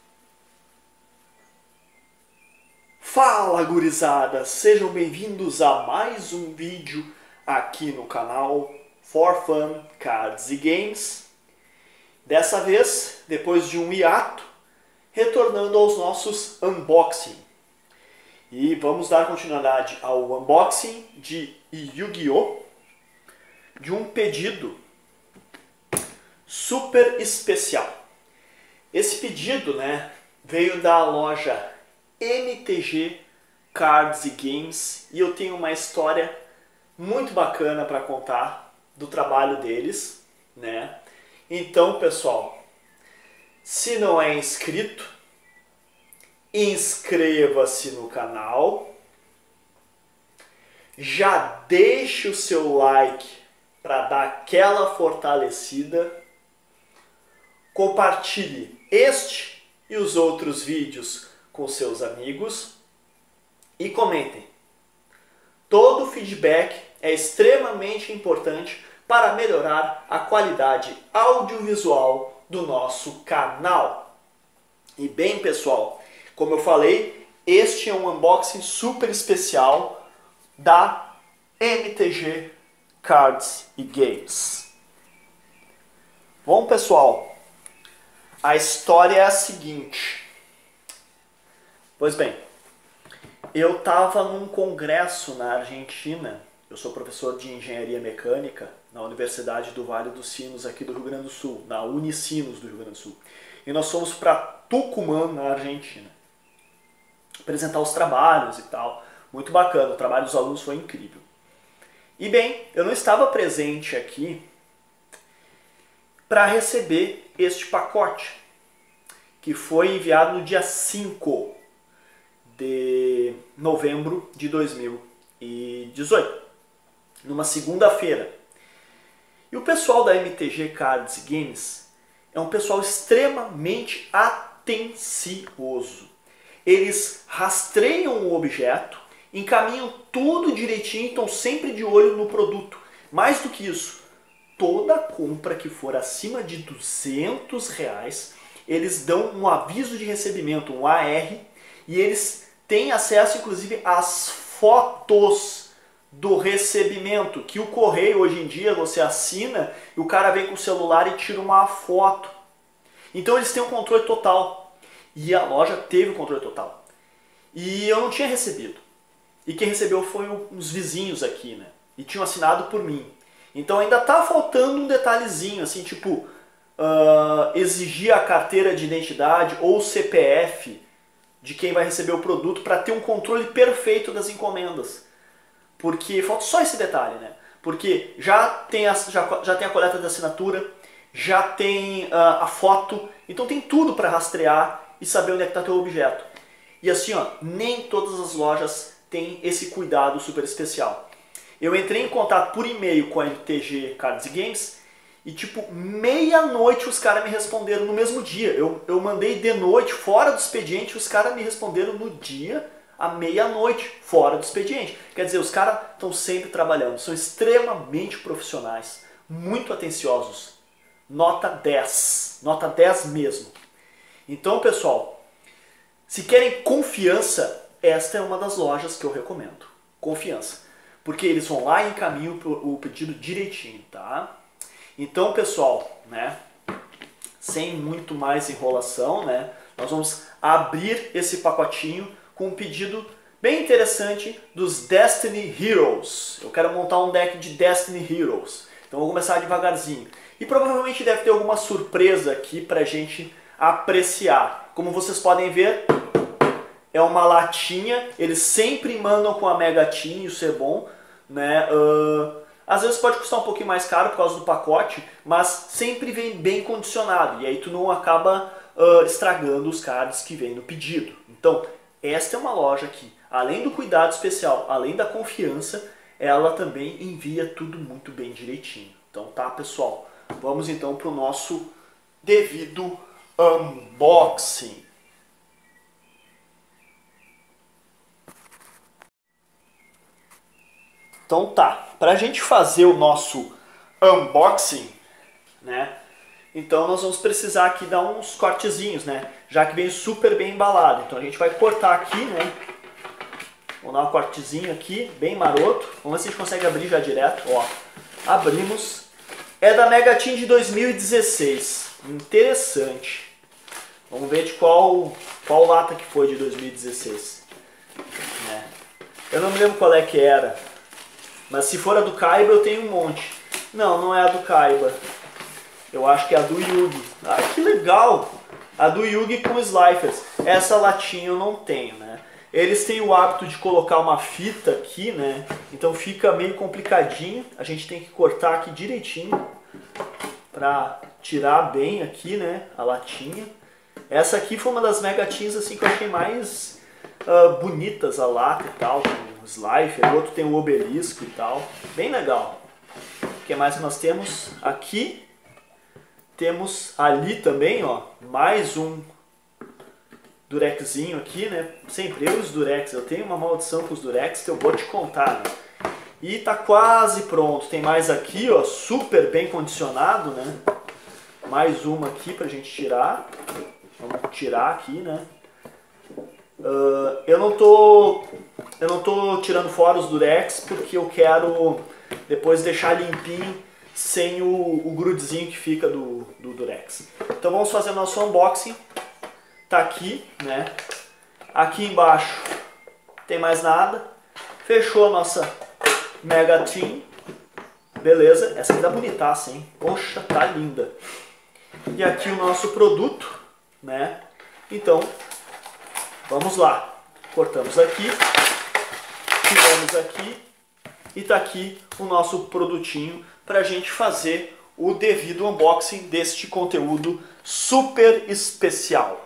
Fala, gurizada! Sejam bem-vindos a mais um vídeo aqui no canal For Fun Cards e Games. Dessa vez, depois de um hiato, retornando aos nossos unboxing. E vamos dar continuidade ao unboxing de Yu-Gi-Oh! De um pedido super especial. Esse pedido, veio da loja MTG Cards e Games e eu tenho uma história muito bacana para contar do trabalho deles, Então, pessoal, se não é inscrito, inscreva-se no canal, já deixe o seu like para dar aquela fortalecida, compartilhe este e os outros vídeos com seus amigos e comentem. Todo feedback é extremamente importante para melhorar a qualidade audiovisual do nosso canal. E bem, pessoal, como eu falei, este é um unboxing super especial da MTG Cards e Games. Bom, pessoal, a história é a seguinte. Pois bem, eu estava num congresso na Argentina. Eu sou professor de engenharia mecânica na Universidade do Vale dos Sinos, aqui do Rio Grande do Sul, na Unicinos do Rio Grande do Sul. E nós fomos para Tucumã, na Argentina, apresentar os trabalhos e tal. Muito bacana, o trabalho dos alunos foi incrível. E bem, eu não estava presente aqui para receber este pacote, que foi enviado no dia 5 de novembro de 2018, numa segunda-feira. E o pessoal da MTG Cards e Games é um pessoal extremamente atencioso. Eles rastreiam o objeto, encaminham tudo direitinho, estão sempre de olho no produto. Mais do que isso, toda compra que for acima de R$200, eles dão um aviso de recebimento, um AR, e eles têm acesso, inclusive, às fotos do recebimento, que o correio, hoje em dia, você assina e o cara vem com o celular e tira uma foto. Então eles têm um controle total. E a loja teve o controle total. E eu não tinha recebido. E quem recebeu foi uns vizinhos aqui, E tinham assinado por mim. Então ainda tá faltando um detalhezinho, assim, tipo, exigir a carteira de identidade ou CPF de quem vai receber o produto para ter um controle perfeito das encomendas. Porque falta só esse detalhe, Porque já tem a coleta de assinatura, já tem a foto, então tem tudo para rastrear e saber onde é que está teu objeto. E assim, nem todas as lojas têm esse cuidado super especial. Eu entrei em contato por e-mail com a MTG Cards e Games e tipo, meia-noite os caras me responderam no mesmo dia. Eu mandei de noite, fora do expediente, os caras me responderam no dia, à meia-noite, fora do expediente. Quer dizer, os caras estão sempre trabalhando, são extremamente profissionais, muito atenciosos. Nota 10, nota 10 mesmo. Então, pessoal, se querem confiança, esta é uma das lojas que eu recomendo. Confiança. Porque eles vão lá e encaminham o pedido direitinho, tá? Então, pessoal, sem muito mais enrolação, nós vamos abrir esse pacotinho com um pedido bem interessante dos Destiny Heroes. Eu quero montar um deck de Destiny Heroes. Então vou começar devagarzinho. E provavelmente deve ter alguma surpresa aqui pra gente apreciar. Como vocês podem ver, é uma latinha. Eles sempre mandam com a Mega Tin, isso é bom, às vezes pode custar um pouquinho mais caro por causa do pacote, mas sempre vem bem condicionado. E aí tu não acaba estragando os cards que vem no pedido. Então, esta é uma loja que, além do cuidado especial, além da confiança, ela também envia tudo muito bem direitinho. Então tá, pessoal? Vamos então para o nosso devido unboxing. Então tá, para a gente fazer o nosso unboxing, Então nós vamos precisar aqui dar uns cortezinhos, né? Já que vem super bem embalado. Então a gente vai cortar aqui, né? Vou dar um cortezinho aqui, bem maroto. Vamos ver se a gente consegue abrir já direto. Ó, abrimos. É da Mega Tin de 2016. Interessante. Vamos ver de qual lata que foi de 2016. Né? Eu não me lembro qual é que era. Mas se for a do Kaiba eu tenho um monte. Não, não é a do Kaiba. Eu acho que é a do Yugi. Ah, que legal! A do Yugi com Sliffers. Essa latinha eu não tenho, né? Eles têm o hábito de colocar uma fita aqui, né? Então fica meio complicadinho. A gente tem que cortar aqui direitinho pra tirar bem aqui, né? A latinha. Essa aqui foi uma das Mega Tins assim, que eu achei mais bonitas, a lata e tal. Com o Slifer, o outro tem o obelisco e tal. Bem legal. O que mais que nós temos aqui? Temos ali também, ó, mais um Durexzinho aqui, né? Sempre eu e os Durex. Eu tenho uma maldição com os Durex que eu vou te contar, né? E tá quase pronto. Tem mais aqui, ó, super bem condicionado, né? Mais uma aqui pra gente tirar. Vamos tirar aqui, né? Eu não tô tirando fora os Durex porque eu quero depois deixar limpinho sem o grudezinho que fica do Durex. Então vamos fazer o nosso unboxing. Tá aqui, né? Aqui embaixo tem mais nada. Fechou a nossa Mega Tin. Beleza, essa aqui tá bonitaça, hein? Poxa, tá linda. E aqui o nosso produto, né? Então, vamos lá. Cortamos aqui, tiramos aqui e tá aqui o nosso produtinho para a gente fazer o devido unboxing deste conteúdo super especial.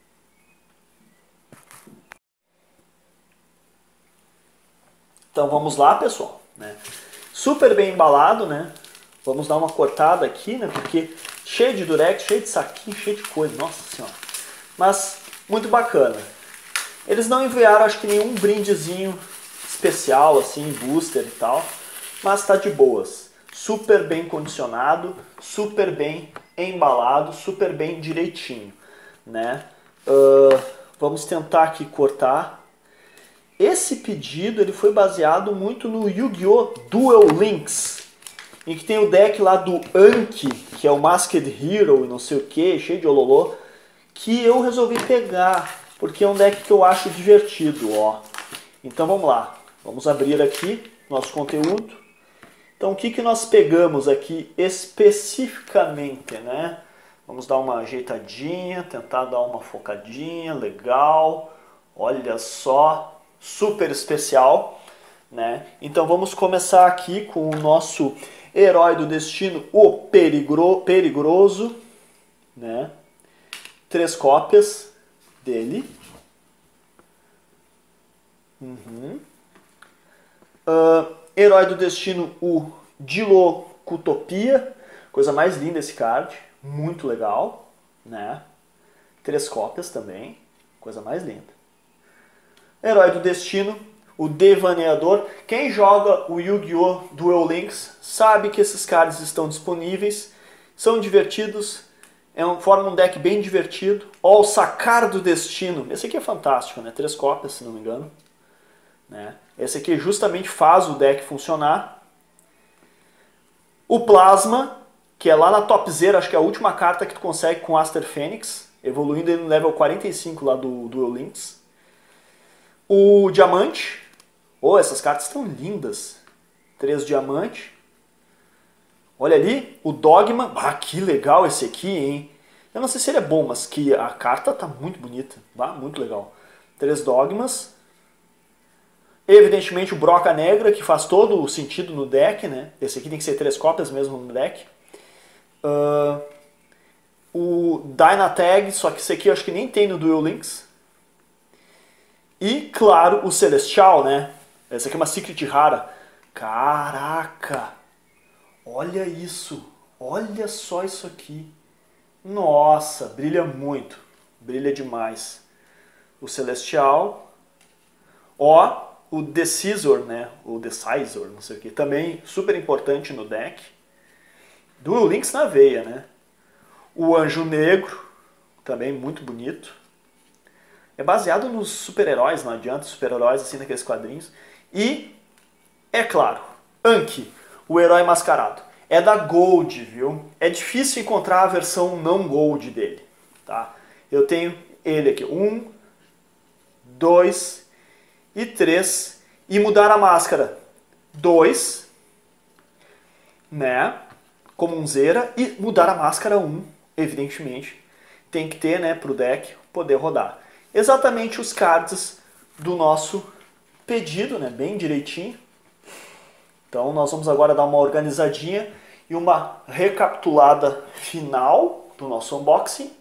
Então vamos lá, pessoal, né? Super bem embalado, né? Vamos dar uma cortada aqui, né? Porque cheio de Durex, cheio de saquinho, cheio de coisa, nossa senhora. Mas muito bacana. Eles não enviaram, acho que nenhum brindezinho especial, assim, booster e tal, mas tá de boas. Super bem condicionado, super bem embalado, super bem direitinho, né? Vamos tentar aqui cortar. Esse pedido ele foi baseado muito no Yu-Gi-Oh! Duel Links, em que tem o deck lá do Anki, que é o Masked Hero e não sei o que, cheio de ololô, que eu resolvi pegar, porque é um deck que eu acho divertido, ó. Então vamos lá, vamos abrir aqui nosso conteúdo. Então o que nós pegamos aqui especificamente, né? Vamos dar uma ajeitadinha, tentar dar uma focadinha, legal. Olha só, super especial, né? Então vamos começar aqui com o nosso herói do destino, o Perigroso, né? 3 cópias dele. Herói do destino, o Dilocutopia. Coisa mais linda esse card. Muito legal, né? 3 cópias também. Coisa mais linda. Herói do destino, o Devaneador. Quem joga o Yu-Gi-Oh! Duel Links sabe que esses cards estão disponíveis. São divertidos. Forma um deck bem divertido. Ó, o Sacar do Destino. Esse aqui é fantástico, né? 3 cópias, se não me engano. Né? Esse aqui justamente faz o deck funcionar. O Plasma, que é lá na topzera, acho que é a última carta que tu consegue com Aster Fênix, evoluindo ele no level 45 lá do Duel Links. O Diamante. Oh, essas cartas estão lindas. 3 Diamante. Olha ali, o Dogma. Ah, que legal esse aqui, hein? Eu não sei se ele é bom, mas que a carta tá muito bonita. Ah, muito legal. 3 Dogmas. Evidentemente o Broca Negra, que faz todo o sentido no deck, né? Esse aqui tem que ser 3 cópias mesmo no deck. O Dynatag, só que esse aqui eu acho que nem tem no Duel Links. E, claro, o Celestial, né? Essa aqui é uma Secret rara. Caraca! Olha isso! Olha só isso aqui! Nossa, brilha muito. Brilha demais. O Celestial. Ó, o Decisor, né? O Decisor, não sei o que. Também super importante no deck. Duel Links na veia, né? O Anjo Negro, também muito bonito. É baseado nos super-heróis, não adianta, super-heróis assim naqueles quadrinhos. E, é claro, Anki, o herói mascarado. É da Gold, viu? É difícil encontrar a versão não Gold dele, tá? Eu tenho ele aqui, 1, 2 e 3. E mudar a máscara, 2, né? Comunzeira. E mudar a máscara, 1, evidentemente. Tem que ter, né, pro deck poder rodar. Exatamente os cards do nosso pedido, né, bem direitinho. Então nós vamos agora dar uma organizadinha e uma recapitulada final do nosso unboxing.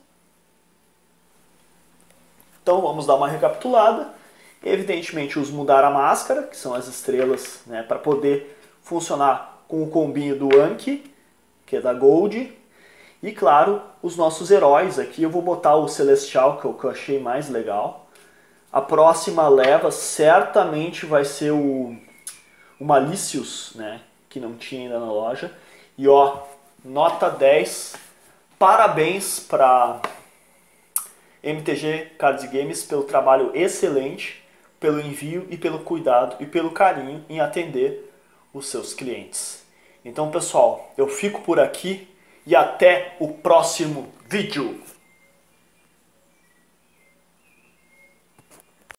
Então vamos dar uma recapitulada. Evidentemente os mudar a máscara, que são as estrelas, né, para poder funcionar com o combinho do Anki, que é da Gold. E claro, os nossos heróis aqui, eu vou botar o Celestial, que é o que eu achei mais legal. A próxima leva certamente vai ser o Malicious, né, que não tinha ainda na loja. E ó, nota 10, parabéns para MTG Cards Games pelo trabalho excelente, pelo envio e pelo cuidado e pelo carinho em atender os seus clientes. Então pessoal, eu fico por aqui e até o próximo vídeo.